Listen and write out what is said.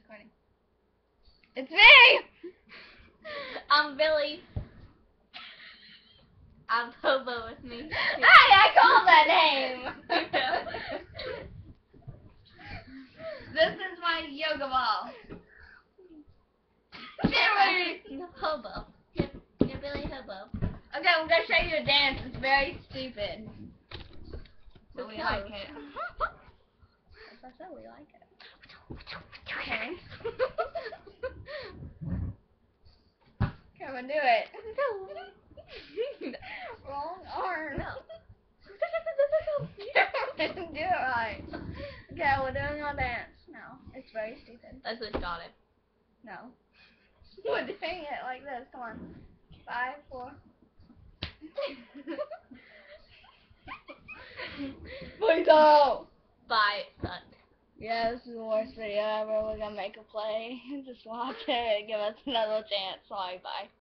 recording. It's me! I'm Billy. I'm Hobo with me. Hey, I called that name! This is my yoga ball. Billy! Hobo. You're Billy Hobo. Okay, I'm gonna show you a dance. It's very stupid. But we like it. As I said, we like it. Okay. Come on, do it. Wrong arm. No. Do it right. Okay, we're doing our dance now. It's very stupid. Let's just got it. No. We're doing it like this. Come on. 5, 4. Please don't. Bye. Yeah, this is the worst video ever. We're gonna make a play. Just watch it. Give us another chance. Sorry, bye.